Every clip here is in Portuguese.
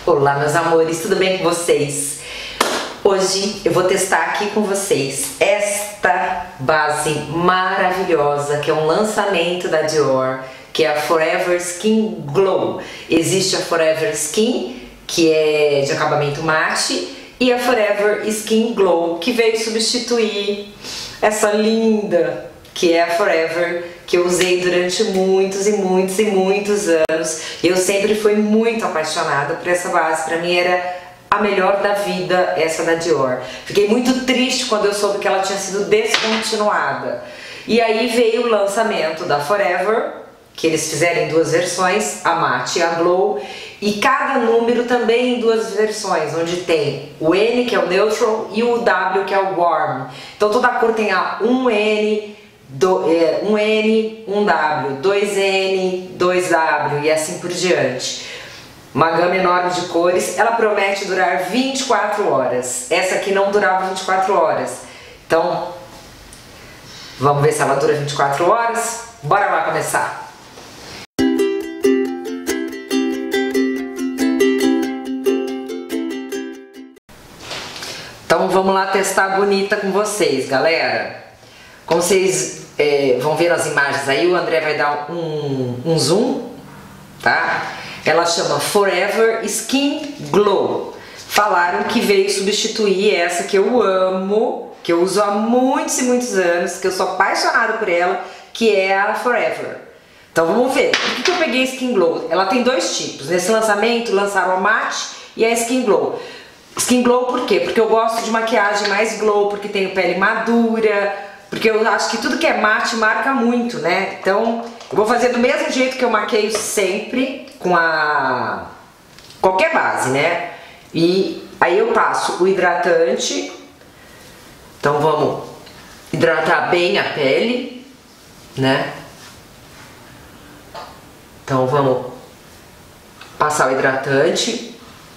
Olá, meus amores, tudo bem com vocês? Hoje eu vou testar aqui com vocês esta base maravilhosa que é um lançamento da Dior, que é a Forever Skin Glow. Existe a Forever Skin, que é de acabamento mate, e a Forever Skin Glow, que veio substituir essa linda que é a Forever, que eu usei durante muitos anos. Eu sempre fui muito apaixonada por essa base, pra mim era a melhor da vida, essa da Dior. Fiquei muito triste quando eu soube que ela tinha sido descontinuada. E aí veio o lançamento da Forever, que eles fizeram em duas versões, a Matte e a Glow, e cada número também em duas versões, onde tem o N, que é o Neutral, e o W, que é o Warm. Então toda cor tem a 1N, 1N, 1W, 2N, 2W e assim por diante. Uma gama enorme de cores. Ela promete durar 24 horas. Essa aqui não durava 24 horas. Então, vamos ver se ela dura 24 horas? Bora lá começar! Então vamos lá testar bonita com vocês, galera. Como vocês vão ver as imagens aí, o André vai dar um zoom, tá? Ela chama Forever Skin Glow. Falaram que veio substituir essa que eu amo, que eu uso há muitos anos, que eu sou apaixonada por ela, que é a Forever. Então vamos ver. Por que eu peguei a Skin Glow? Ela tem dois tipos. Nesse lançamento lançaram a Matte e a Skin Glow. Skin Glow por quê? Porque eu gosto de maquiagem mais glow, porque tenho pele madura, porque eu acho que tudo que é mate marca muito, né? Então eu vou fazer do mesmo jeito que eu maqueio sempre, com qualquer base, né? E aí eu passo o hidratante. Então vamos hidratar bem a pele, né? Então vamos passar o hidratante.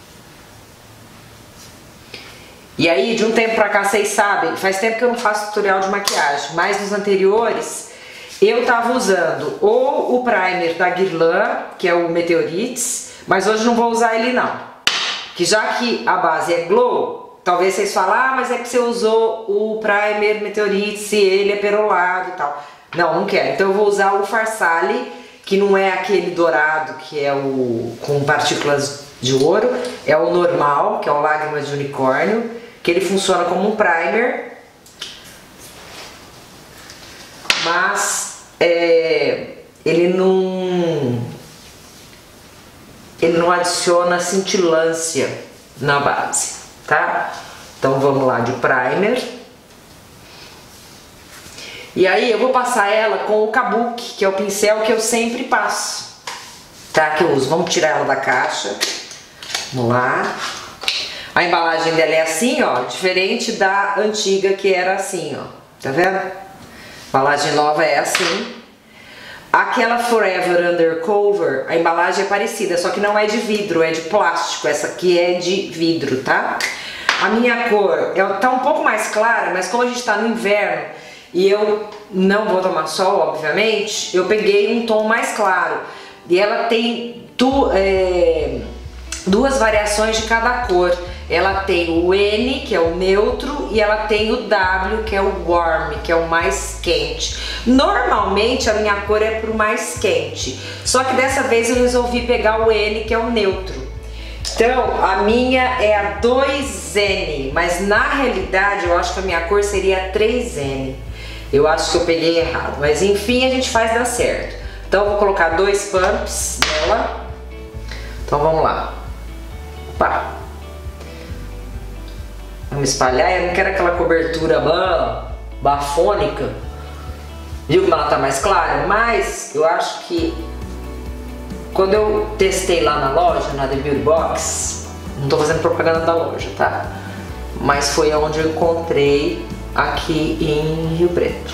E aí, de um tempo pra cá, vocês sabem, faz tempo que eu não faço tutorial de maquiagem, mas nos anteriores eu tava usando ou o primer da Guerlain, que é o Meteorites, mas hoje não vou usar ele não. Que já que a base é Glow, talvez vocês falem, ah, mas é que você usou o primer Meteorites e ele é perolado e tal. Não, não quero. Então eu vou usar o Farsali, que não é aquele dourado, que é o com partículas de ouro, é o normal, que é o Lágrima de Unicórnio, que ele funciona como um primer, mas ele não adiciona cintilância na base, tá? Então vamos lá de primer. E aí eu vou passar ela com o Kabuki, que é o pincel que eu sempre passo, tá? Que eu uso. Vamos tirar ela da caixa. Vamos lá. A embalagem dela é assim, ó, diferente da antiga que era assim, ó. Tá vendo? A embalagem nova é assim. Aquela Forever Undercover, a embalagem é parecida, só que não é de vidro, é de plástico. Essa aqui é de vidro, tá? A minha cor tá um pouco mais clara, mas como a gente tá no inverno e eu não vou tomar sol, obviamente, eu peguei um tom mais claro. E ela tem duas variações de cada cor. Ela tem o N, que é o neutro, e ela tem o W, que é o warm, que é o mais quente. Normalmente a minha cor é pro mais quente, só que dessa vez eu resolvi pegar o N, que é o neutro. Então a minha é a 2N, mas na realidade eu acho que a minha cor seria a 3N. Eu acho que eu peguei errado, mas enfim, a gente faz dar certo. Então eu vou colocar 2 pumps nela. Então vamos lá. Opa. Vamos espalhar. Eu não quero aquela cobertura bafônica. Viu como ela tá mais clara? Mas eu acho que quando eu testei lá na loja, na The Beauty Box, não tô fazendo propaganda da loja, tá? Mas foi onde eu encontrei aqui em Rio Preto.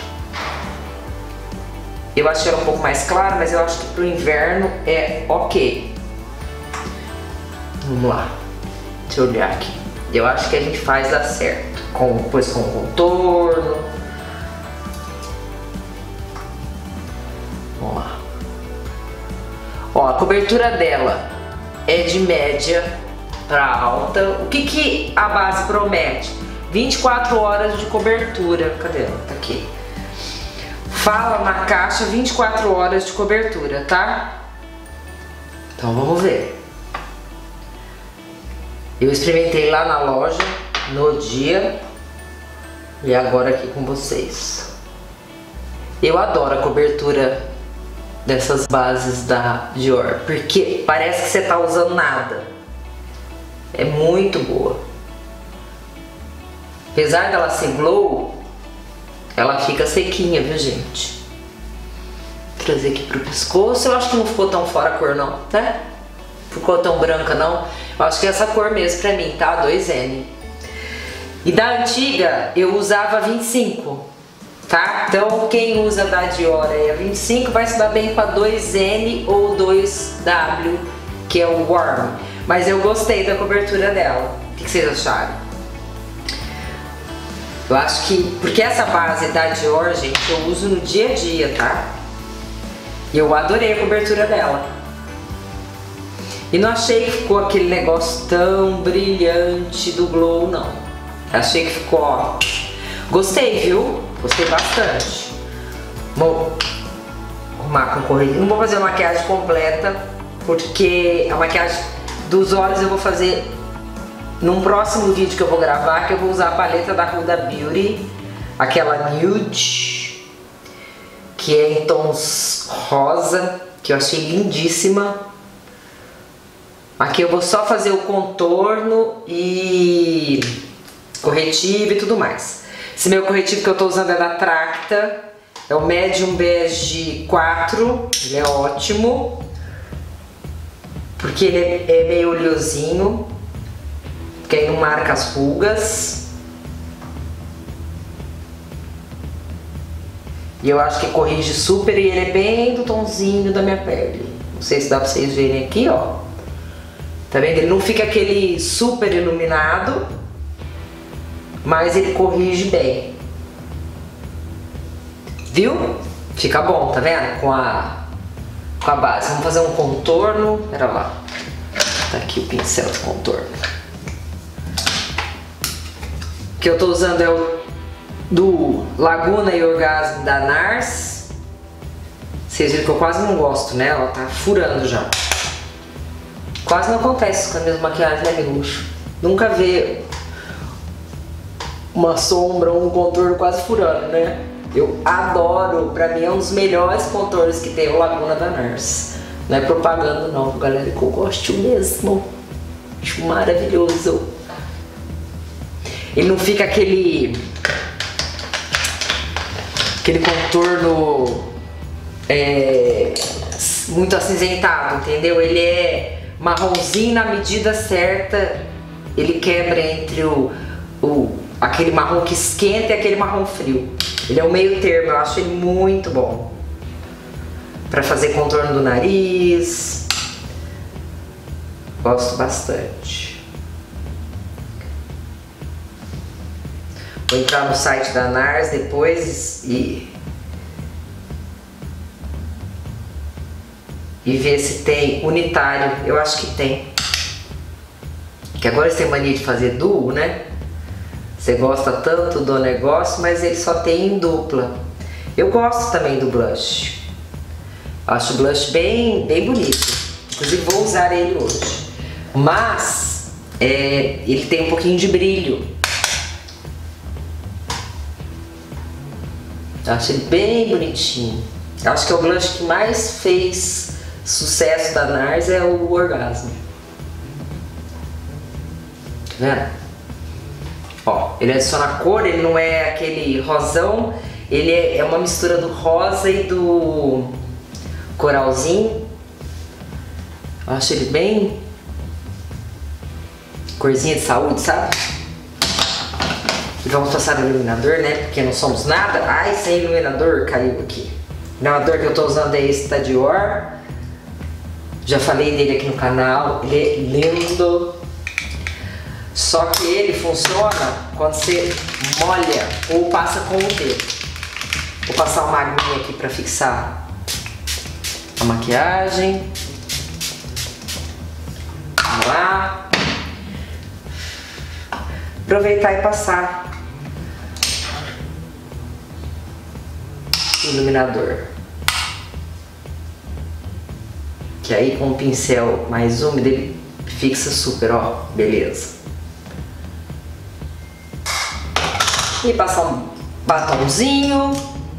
Eu achei ela um pouco mais clara, mas eu acho que pro inverno é ok. Vamos lá. Deixa eu olhar aqui. Eu acho que a gente faz dar certo. Depois com contorno. Vamos lá. Ó, a cobertura dela é de média para alta. O que que a base promete? 24 horas de cobertura. Cadê ela? Tá aqui. Fala na caixa 24 horas de cobertura, tá? Então vamos ver. Eu experimentei lá na loja no dia e agora aqui com vocês. Eu adoro a cobertura dessas bases da Dior, porque parece que você tá usando nada. É muito boa. Apesar dela ser glow, ela fica sequinha, viu, gente? Vou trazer aqui pro pescoço. Eu acho que não ficou tão fora a cor não, né? Ficou tão branca não. Eu acho que é essa cor mesmo pra mim, tá? 2N. E da antiga eu usava 25, tá? Então quem usa da Dior aí a 25 vai se dar bem com a 2N ou 2W, que é o Warm. Mas eu gostei da cobertura dela. O que vocês acharam? Eu acho que, porque essa base da Dior, gente, eu uso no dia a dia, tá? E eu adorei a cobertura dela. E não achei que ficou aquele negócio tão brilhante do glow, não. Achei que ficou, ó. Gostei, viu? Gostei bastante. Vou arrumar com correio. Não vou fazer a maquiagem completa, porque a maquiagem dos olhos eu vou fazer num próximo vídeo que eu vou gravar, que eu vou usar a paleta da Huda Beauty, aquela nude, que é em tons rosa, que eu achei lindíssima. Aqui eu vou só fazer o contorno e corretivo e tudo mais. Esse meu corretivo que eu tô usando é da Tracta, é o Medium Bege 4, ele é ótimo, porque ele é meio oleosinho, que aí não marca as rugas. E eu acho que corrige super e ele é bem do tonzinho da minha pele. Não sei se dá pra vocês verem aqui, ó. Tá vendo? Ele não fica aquele super iluminado, mas ele corrige bem. Viu? Fica bom, tá vendo? Com a base. Vamos fazer um contorno. Pera lá. Tá aqui o pincel de contorno. O que eu tô usando é o do Laguna e Orgasmo da NARS. Vocês viram que eu quase não gosto, né? Ela tá furando já. Quase não acontece com a mesma maquiagem, né, meu luxo? Nunca vê uma sombra ou um contorno quase furando, né? Eu adoro, pra mim é um dos melhores contornos que tem o Laguna da NARS. Não é propaganda não, galera, que eu gosto mesmo. Acho maravilhoso. Ele não fica aquele contorno muito acinzentado, entendeu? Ele é marronzinho na medida certa. Ele quebra entre aquele marrom que esquenta e aquele marrom frio. Ele é o meio termo, eu acho ele muito bom pra fazer contorno do nariz. Gosto bastante. Vou entrar no site da NARS depois e ver se tem unitário. Eu acho que tem. Que agora eles têm mania de fazer duo, né? Você gosta tanto do negócio, mas ele só tem em dupla. Eu gosto também do blush. Acho o blush bem bonito. Inclusive vou usar ele hoje. Mas ele tem um pouquinho de brilho. Acho ele bem bonitinho. Acho que é o blush que mais fez sucesso da NARS é o Orgasmo. Tá vendo? Ó, ele adiciona cor, ele não é aquele rosão, ele é uma mistura do rosa e do coralzinho. Eu acho ele bem corzinha de saúde, sabe? E vamos passar o iluminador, né? Porque não somos nada. Ai, sem iluminador caiu aqui. O iluminador que eu tô usando é esse da Dior. Já falei dele aqui no canal. Ele é lindo. Só que ele funciona quando você molha ou passa com o dedo. Vou passar uma aguinha aqui pra fixar a maquiagem. Vamos lá. aproveitar e passar o iluminador. Que aí com o pincel mais úmido ele fixa super, ó, beleza. E passar um batomzinho.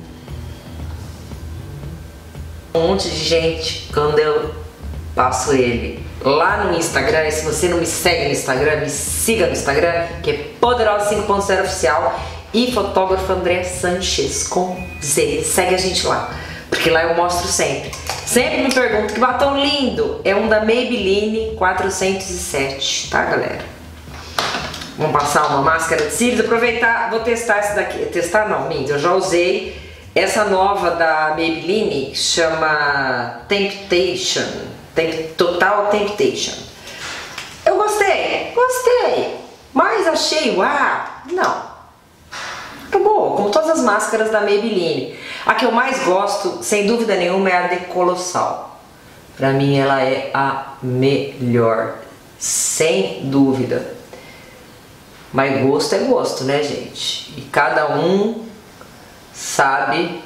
Um monte de gente, quando eu passo ele lá no Instagram, e se você não me segue no Instagram, me siga no Instagram, que é Poderosa 5.0 Oficial, e fotógrafo André Sanches com Z. Segue a gente lá, porque lá eu mostro sempre. Sempre me pergunto que batom lindo. É um da Maybelline 407, tá, galera? Vamos passar uma máscara de cílios. Aproveitar, vou testar essa daqui. Testar não, minto, eu já usei essa nova da Maybelline, chama Temptation. Total Temptation. Eu gostei, mas achei, não. Acabou, como todas as máscaras da Maybelline. A que eu mais gosto, sem dúvida nenhuma, é a de Colossal. Pra mim ela é a melhor, sem dúvida. Mas gosto é gosto, né, gente? E cada um sabe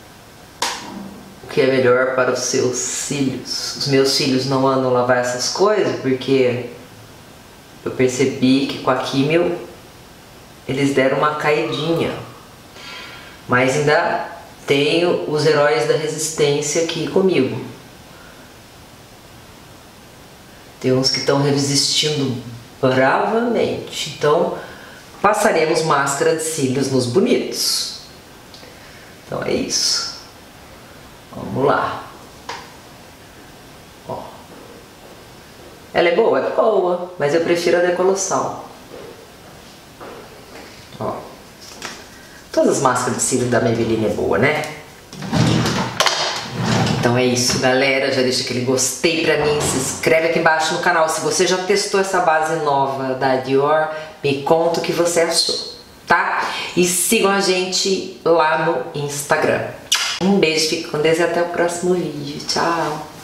o que é melhor para os seus cílios. Os meus cílios não andam lavar essas coisas porque eu percebi que com a químio eles deram uma caidinha. Mas ainda tenho os heróis da resistência aqui comigo. Tem uns que estão resistindo bravamente. Então passaremos máscara de cílios nos bonitos. Então é isso. Vamos lá. Ó. Ela é boa? É boa, mas eu prefiro a de Colossal. Ó. Todas as máscaras de cílio da Maybelline é boa, né? Então é isso, galera. Já deixa aquele gostei pra mim, se inscreve aqui embaixo no canal. Se você já testou essa base nova da Dior, me conta o que você achou, tá? E sigam a gente lá no Instagram. Um beijo, fique com Deus e até o próximo vídeo. Tchau!